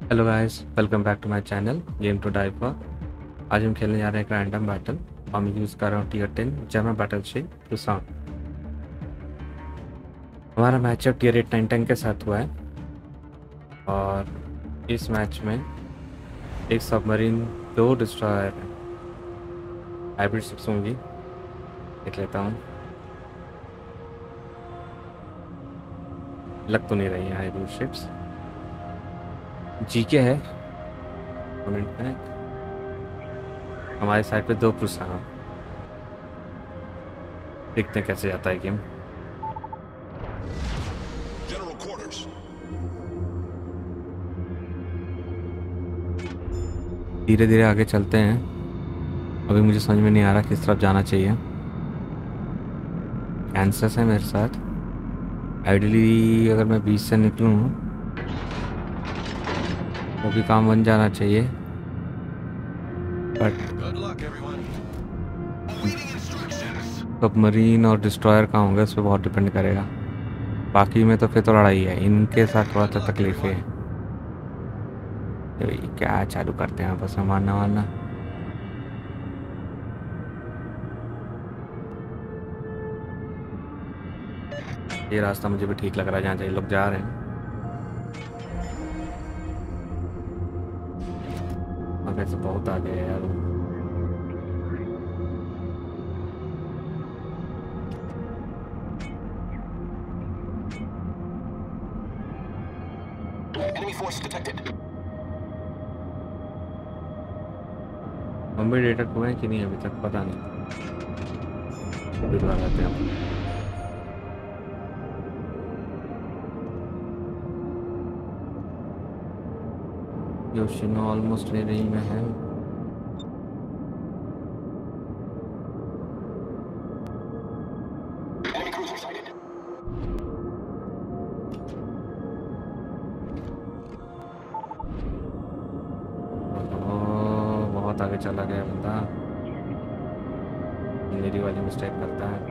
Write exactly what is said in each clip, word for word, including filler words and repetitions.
Hello guys, welcome back to my channel game to die for. आज हम खेलने जा रहे हैं एक रैंडम बैटल। हम यूज़ कर रहे हैं टीयर टेन जर्मन बैटलशिप टूसान। हमारा matchup tier eight nine ten के साथ हुआ है और इस मैच में एक सबमरीन, दो डिस्ट्रॉयर, हाइब्रिड शिप्स होंगी। देख लेता हूँ, लग तो नहीं रही है हाइब्रिड शिप्स। जीके है कमेंट में। हमारे साइड पे दो प्रूसान। देखते हैं कैसे जाता है गेम। धीरे धीरे आगे चलते हैं। अभी मुझे समझ में नहीं आ रहा किस तरफ जाना चाहिए। कैंसस है मेरे साथ। आइडियली अगर मैं बीच से निकलूँ वो भी काम बन जाना चाहिए, बट सबमरीन और डिस्ट्रॉयर कहाँ होंगे उस पर बहुत डिपेंड करेगा। बाकी में तो फिर तो लड़ाई है, इनके साथ थोड़ा सा तकलीफें है। तो क्या चालू करते हैं बस मारना वारना। ये रास्ता मुझे भी ठीक लग रहा है जहाँ से ये लोग जा रहे हैं। और से बहुत आगे है यार। हम भी डिटेक्ट हुए हैं कि नहीं अभी तक पता नहीं। रहते हैं योशिनो ऑलमोस्ट ले रही में है। बहुत आगे चला गया बंदा, मेरी वाली मिस्टेक करता है।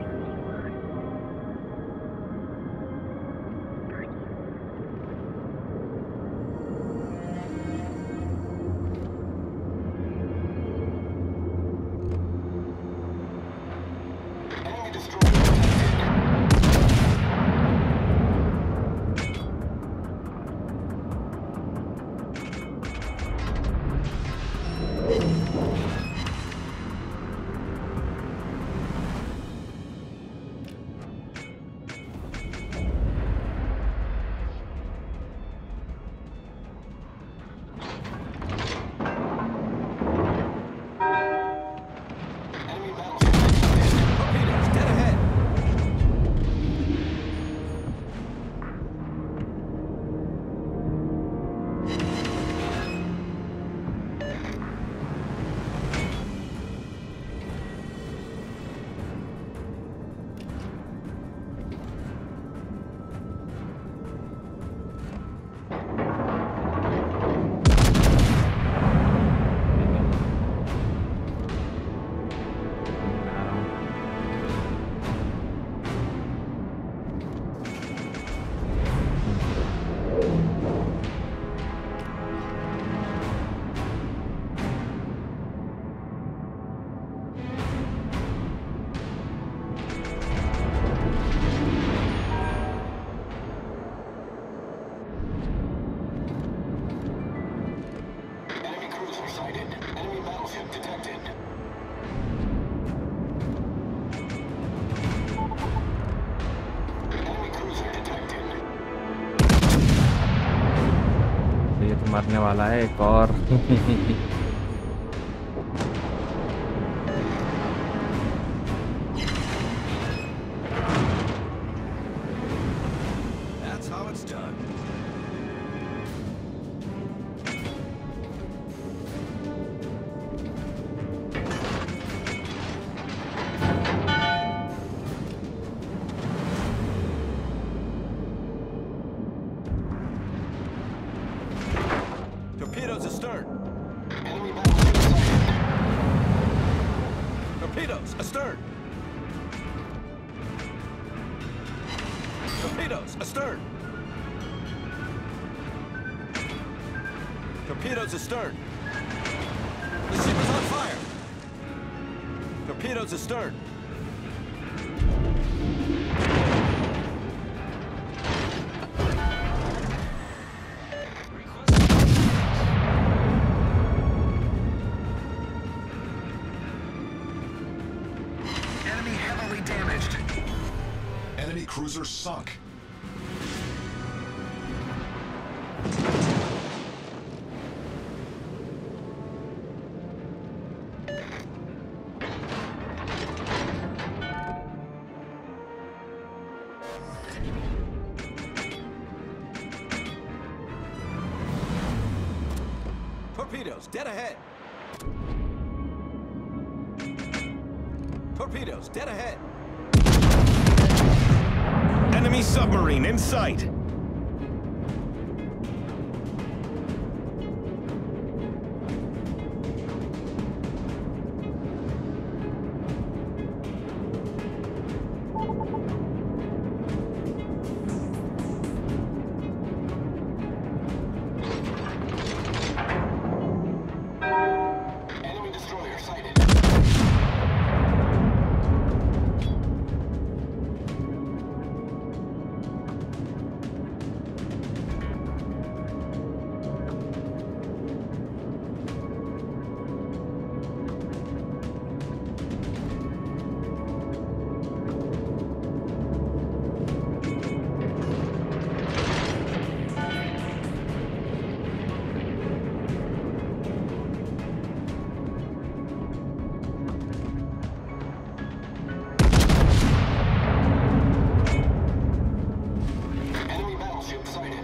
मरने वाला है एक और। Torpedoes astern. Torpedoes astern. Torpedoes astern. Torpedoes astern. The ship is on fire. Torpedoes astern. Enemy heavily damaged. Enemy cruiser sunk. Torpedoes, dead ahead. Torpedoes, dead ahead. Enemy submarine in sight. Enemy destroyer sighted. Enemy battleship sighted.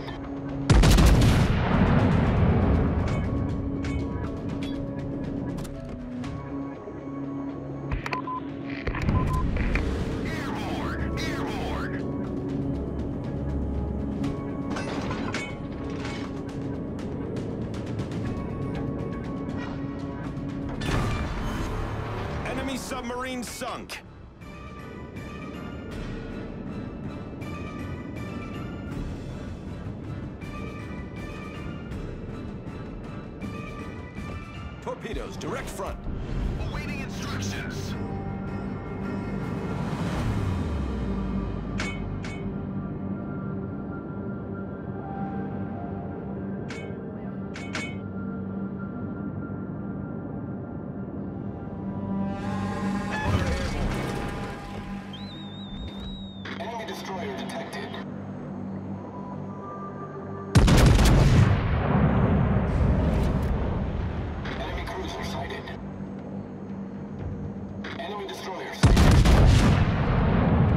Airborne! Airborne! Enemy submarine sunk. Torpedoes, direct front. Awaiting instructions. Enemy destroyer detected. Enemy cruiser sighted. Enemy destroyer sighted.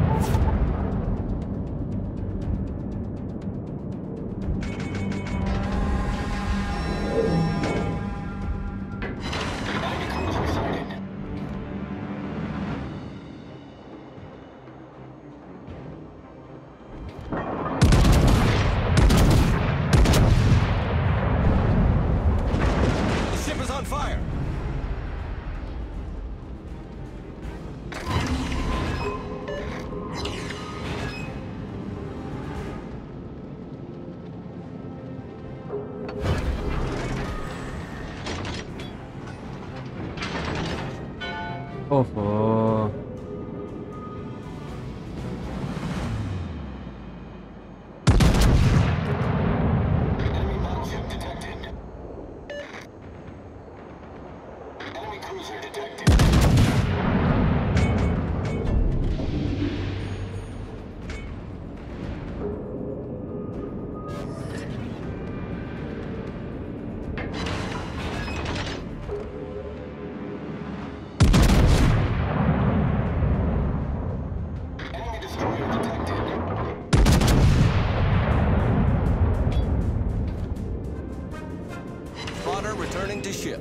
Enemy cruiser sighted. The ship is on fire. ओहो Enemy battleship detected. Enemy cruiser detected. Enemy destroyer detected. Spotter returning to ship.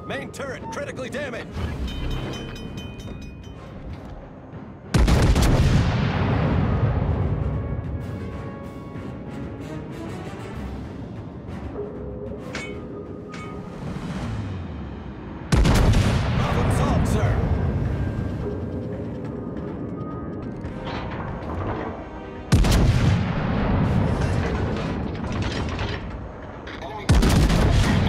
Main turret critically damaged. Problem solved, sir. Enemy cruiser detected.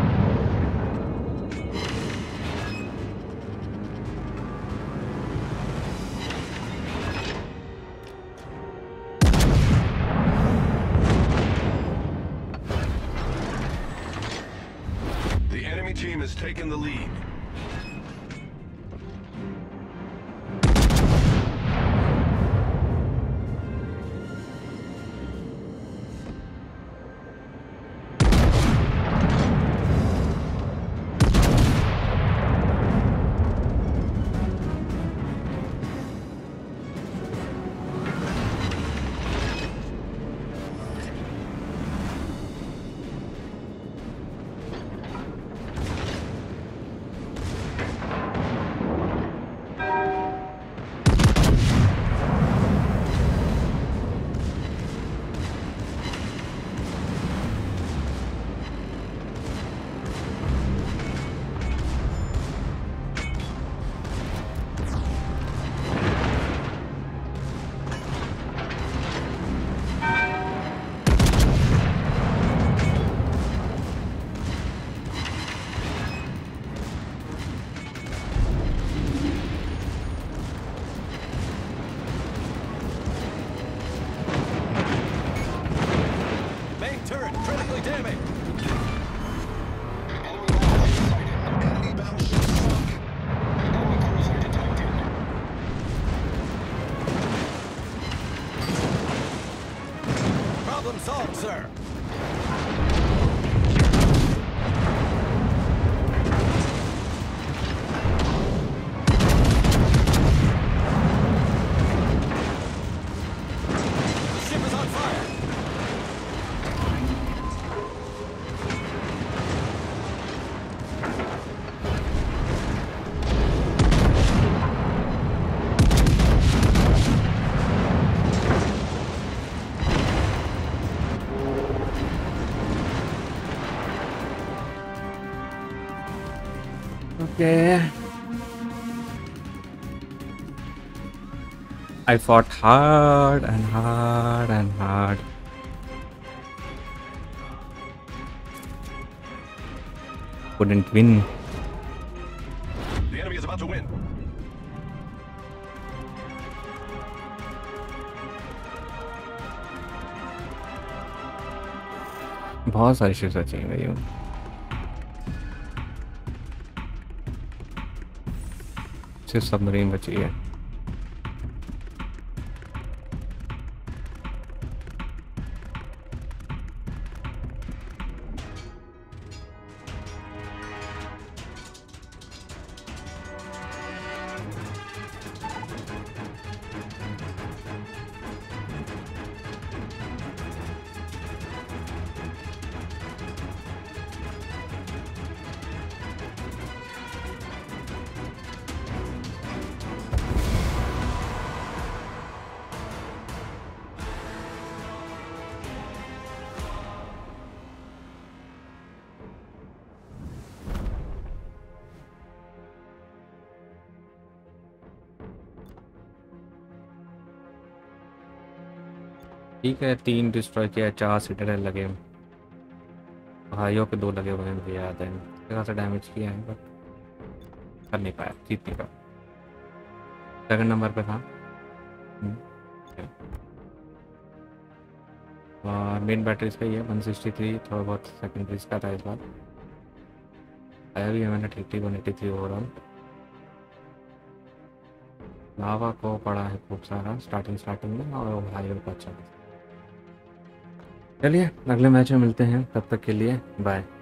The enemy team has taken the lead. Main turret critically damaged. Enemy battleship sighted. Enemy battleship sunk. Enemy cruiser detected. Problem solved, sir. The ship is on fire. Okay. I fought hard and hard and hard. Couldn't win. The enemy is about to win. बहुत सारी ships चाहिए भाई। सिर्फ submarine बची है। ठीक है, तीन डिस्ट्रॉय किया, चार सीटर लगे, भाइयों पे दो लगे हुए हैं, मुझे याद है। थोड़ा सा डैमेज किया है बट कर नहीं पाया, जीत नहीं पाया। सेकंड नंबर पे था। और मेन बैटरी इसका ही है वन सिक्सटी थ्री, थोड़ा बहुत सेकेंडरी का था इस बार। आया भी है मैंने ठीक ठीक वन एटी थ्री ओवरऑल। लावा को पड़ा है खूब सारा स्टार्टिंग स्टार्टिंग में, और भाइयों को अच्छा। चलिए अगले मैच में मिलते हैं, तब तक के लिए बाय।